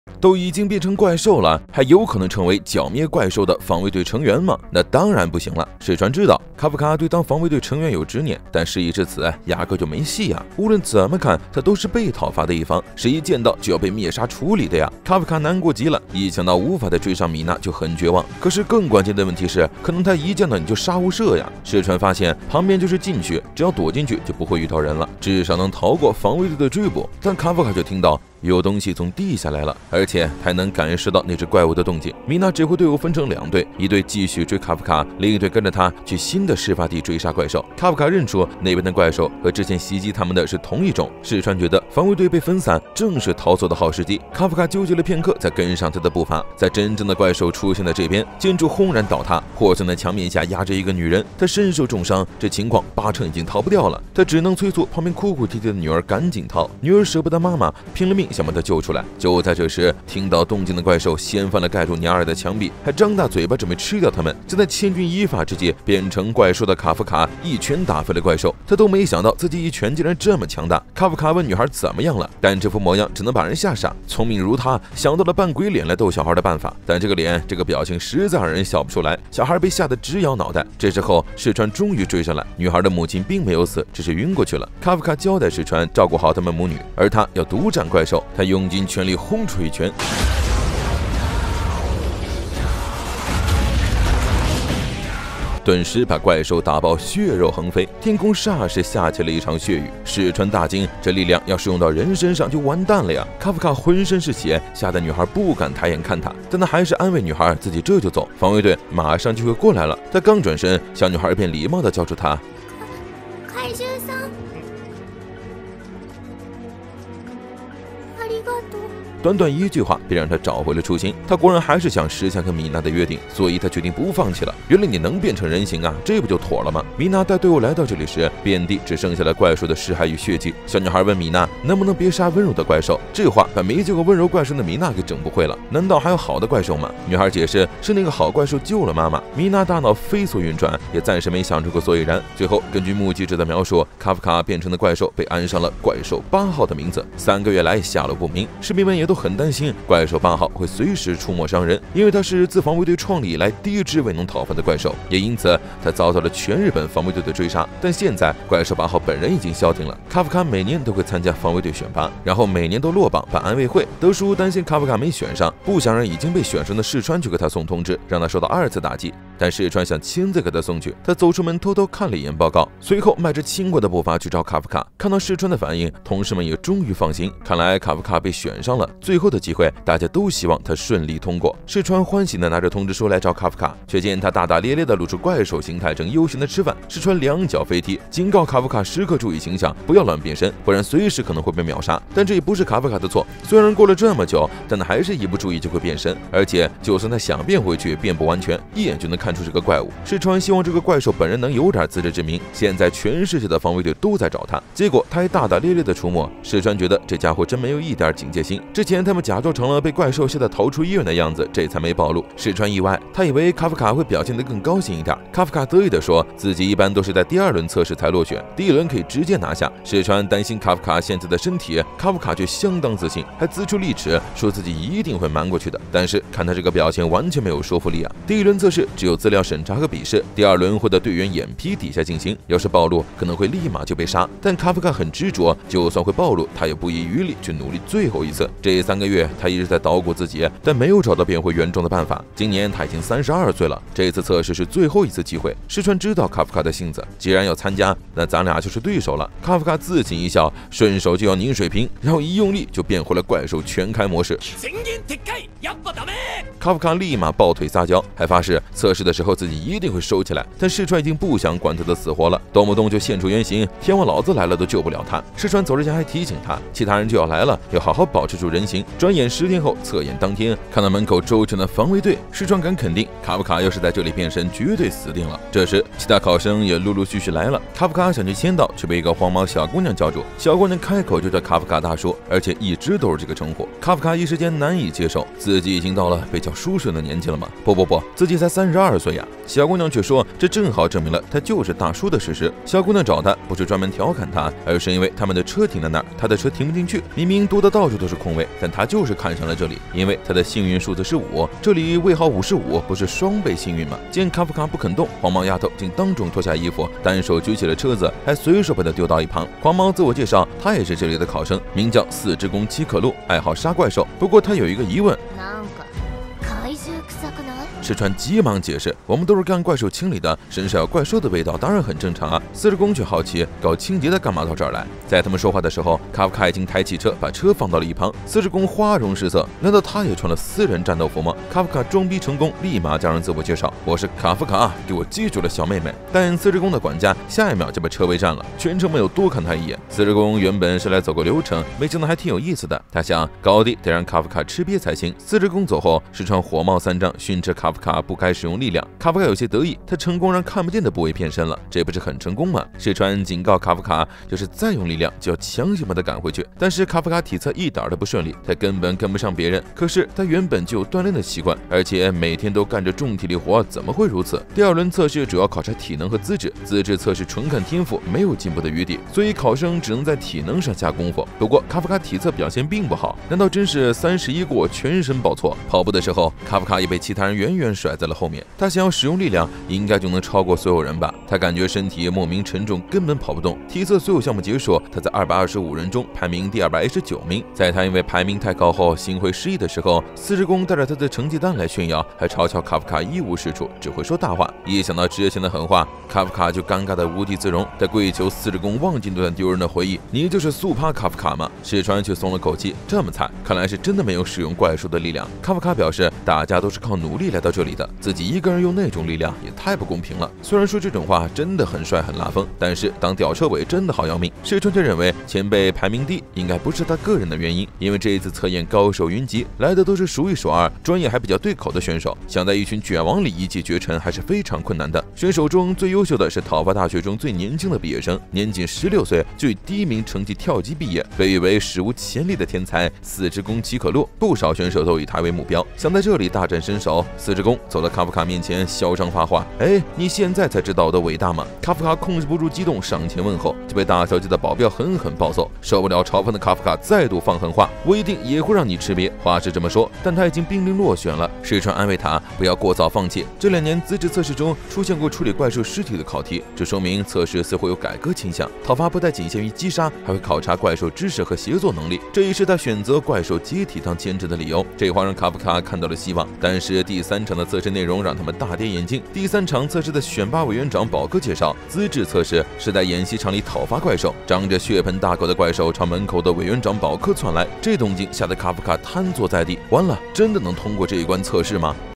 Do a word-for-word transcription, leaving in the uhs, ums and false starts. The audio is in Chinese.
都已经变成怪兽了，还有可能成为剿灭怪兽的防卫队成员吗？那当然不行了。水川知道卡夫卡对当防卫队成员有执念，但事已至此，压根就没戏啊！无论怎么看，他都是被讨伐的一方，是一见到就要被灭杀处理的呀！卡夫卡难过极了，一想到无法再追上米娜就很绝望。可是更关键的问题是，可能他一见到你就杀无赦呀！石川发现旁边就是禁区，只要躲进去就不会遇到人了，至少能逃过防卫队的追捕。但卡夫卡却听到有东西从地下来了，而且还能感受到那只怪物的动静。米娜指挥队伍分成两队，一队继续追卡夫卡，另一队跟着他去新的事发地追杀怪兽。卡夫卡认出那边的怪兽和之前袭击他们的是同一种。石川觉得防卫队被分散正是逃走的好时机。卡夫卡纠结了片刻，才跟上他的步伐。在真正的怪兽出现的这边，建筑轰然倒塌，破损的墙面下压着一个女人，她身受重伤，这情况八成已经逃不掉了。他只能催促旁边哭哭啼啼的女儿赶紧逃。女儿舍不得妈妈，拼了命想把她救出来。就在这时，听到动静的怪兽掀翻了盖住娘儿的墙壁，还张大嘴巴准备吃掉他们。就在千钧一发之际，变成怪兽的卡夫卡一拳打飞了怪兽。他都没想到自己一拳竟然这么强大。卡夫卡问女孩怎么样了，但这副模样只能把人吓傻。聪明如他，想到了扮鬼脸来逗小孩的办法，但这个脸这个表情实在让人笑不出来。小孩被吓得直摇脑袋。这时候石川终于追上来，女孩的母亲并没有死，只是晕过去了。卡夫卡交代石川照顾好他们母女，而他要独占怪兽。他用尽全力轰出一拳，顿时把怪兽打爆，血肉横飞，天空霎时下起了一场血雨。石川大惊，这力量要是用到人身上就完蛋了呀！卡夫卡浑身是血，吓得女孩不敢抬眼看他，但他还是安慰女孩自己这就走，防卫队马上就会过来了。他刚转身，小女孩便礼貌地叫住他。 怪兽さんありがとう。 短短一句话便让他找回了初心，他果然还是想实现和米娜的约定，所以他决定不放弃了。原来你能变成人形啊，这不就妥了吗？米娜带队伍来到这里时，遍地只剩下了怪兽的尸骸与血迹。小女孩问米娜能不能别杀温柔的怪兽，这话把没见过温柔怪兽的米娜给整不会了。难道还有好的怪兽吗？女孩解释是那个好怪兽救了妈妈。米娜大脑飞速运转，也暂时没想出个所以然。最后根据目击者的描述，卡夫卡变成的怪兽被安上了怪兽八号的名字。三个月来下落不明，士兵们也都很担心怪兽八号会随时出没伤人，因为它是自防卫队创立以来第一只未能讨伐的怪兽，也因此它遭到了全日本防卫队的追杀。但现在怪兽八号本人已经消停了。卡夫卡每年都会参加防卫队选拔，然后每年都落榜办安慰会。德叔担心卡夫卡没选上，不想让已经被选上的石川去给他送通知，让他受到二次打击。但石川想亲自给他送去，他走出门偷偷看了一眼报告，随后迈着轻快的步伐去找卡夫卡。看到石川的反应，同事们也终于放心，看来卡夫卡被选上了，最后的机会大家都希望他顺利通过。石川欢喜地拿着通知书来找卡夫卡，却见他大大咧咧地露出怪兽形态，正悠闲地吃饭。石川两脚飞踢，警告卡夫卡时刻注意形象，不要乱变身，不然随时可能会被秒杀。但这也不是卡夫卡的错，虽然过了这么久，但他还是一不注意就会变身，而且就算他想变回去也变不完全，一眼就能看出是个怪物。石川希望这个怪兽本人能有点自知之明，现在全世界的防卫队都在找他，结果他还大大咧咧地出没。石川觉得这家伙真没有一点警戒心，之前他们假装成了被怪兽吓得逃出医院的样子，这才没暴露。石川意外，他以为卡夫卡会表现得更高兴一点。卡夫卡得意地说自己一般都是在第二轮测试才落选，第一轮可以直接拿下。石川担心卡夫卡现在的身体，卡夫卡却相当自信，还自出力齿，说自己一定会瞒过去的。但是看他这个表情完全没有说服力啊！第一轮测试只有资料审查和笔试，第二轮会在队员眼皮底下进行，要是暴露可能会立马就被杀。但卡夫卡很执着，就算会暴露，他也不遗余力去努力最后一次。这三个月他一直在捣鼓自己，但没有找到变回原状的办法。今年他已经三十二岁了，这次测试是最后一次机会。石川知道卡夫卡的性子，既然要参加，那咱俩就是对手了。卡夫卡自信一笑，顺手就要拧水瓶，然后一用力就变回了怪兽全开模式。卡夫卡立马抱腿撒娇，还发誓测试的时候自己一定会收起来。但石川已经不想管他的死活了，动不动就现出原形，天王老子来了都救不了他。石川走之前还提醒他，其他人就要来了，要好好保持住人形。转眼十天后，测验当天，看到门口周全的防卫队，石川敢肯定，卡夫卡要是在这里变身，绝对死定了。这时，其他考生也陆陆续续来了。卡夫卡想去签到，却被一个黄毛小姑娘叫住。小姑娘开口就叫卡夫卡大叔，而且一直都是这个称呼。卡夫卡一时间难以接受，自己已经到了被叫叔叔的年纪了吗？不不不，自己才三十二二岁呀。小姑娘却说，这正好证明了他就是大叔的事实。小姑娘找他不是专门调侃他，而是因为他们的车停在那儿，他的车停不进去，明明多的到处都是空位，但他就是看上了这里，因为他的幸运数字是五，这里位号五十五，不是双倍幸运吗？见卡夫卡不肯动，黄毛丫头竟当众脱下衣服，单手举起了车子，还随手把他丢到一旁。黄毛自我介绍，他也是这里的考生，名叫四之宫七可露，爱好杀怪兽。不过他有一个疑问。赤川急忙解释，我们都是干怪兽清理的，身上有怪兽的味道当然很正常啊。四之宫却好奇，搞清洁的干嘛到这儿来？在他们说话的时候，卡夫卡已经抬起车，把车放到了一旁。四之宫花容失色，难道他也穿了私人战斗服吗？卡夫卡装逼成功，立马加上自我介绍，我是卡夫卡，给我记住了小妹妹。但四之宫的管家下一秒就把车围占了，全程没有多看他一眼。四之宫原本是来走个流程，没想到还挺有意思的。他想高低得让卡夫卡吃瘪才行。四之宫走后，石川火冒三丈，训斥卡夫卡不该使用力量。卡夫卡有些得意，他成功让看不见的部位变身了，这不是很成功吗？石川警告卡夫卡，就是再用力量就要强行把他赶回去。但是卡夫卡体测一点都不顺利，他根本跟不上别人。可是他原本就有锻炼的习惯，而且每天都干着重体力活，怎么会如此？第二轮测试主要考察体能和资质，资质测试纯看天赋，没有进步的余地，所以考生只能在体能上下功夫。不过卡夫卡体测表现并不好，难道真是三十一过全身报错？跑步的时候，卡夫卡也被其他人远远甩在了后面。他想要使用力量，应该就能超过所有人吧？他感觉身体莫名沉重，根本跑不动。体测所有项目结束，他在二百二十五人中排名第二百一十九名。在他因为排名太高后心灰失意的时候，四之宫带着他的成绩单来炫耀，还嘲笑卡夫卡一无是处，只会说大话。一想到之前的狠话，卡夫卡就尴尬的无地自容。他跪求四之宫忘记那段丢人的回忆。你就是速趴卡夫卡吗？石川却松了口气，这么惨，看来是真的没有使用怪兽的力量。卡夫卡表示，大家都是靠努力来到这里的，自己一个人用那种力量也太不公平了。虽然说这种话真的很帅很拉风，但是当吊车尾真的好要命。石川却认为前辈排名低应该不是他个人的原因，因为这一次测验高手云集，来的都是数一数二、专业还比较对口的选手，想在一群卷王里一骑绝尘还是非常困难的。选手中最优秀的是讨伐大学中最年轻的毕业生，年仅十六岁就以第一名成绩跳级毕业，被誉为史无前例的天才四之宫齐可露。不少选手都以他为目标，想在这里大展身手。四之宫走到卡夫卡面前，嚣张发话：“哎，你现在才知道我的伟大吗？”卡夫卡控制不住激动，上前问候，就被大小姐的保镖狠狠暴揍。受不了嘲讽的卡夫卡再度放狠话：“我一定也会让你吃瘪。”话是这么说，但他已经濒临落选了。石川安慰他不要过早放弃。这两年资质测试中出现过处理怪兽尸体的考题，这说明测试似乎有改革倾向。讨伐不但仅限于击杀，还会考察怪兽知识和协作能力，这也是他选择怪兽解体当兼职的理由。这话让卡夫卡看到了希望。但是第三场的测试内容让他们大跌眼镜。第三场测试的选拔委员长宝哥介绍，资质测试是在演习场里讨伐怪兽，张着血盆大口的怪兽朝门口的委员长宝哥窜来，这动静吓得卡夫卡瘫坐在地。完了，真的能通过这一关测试吗？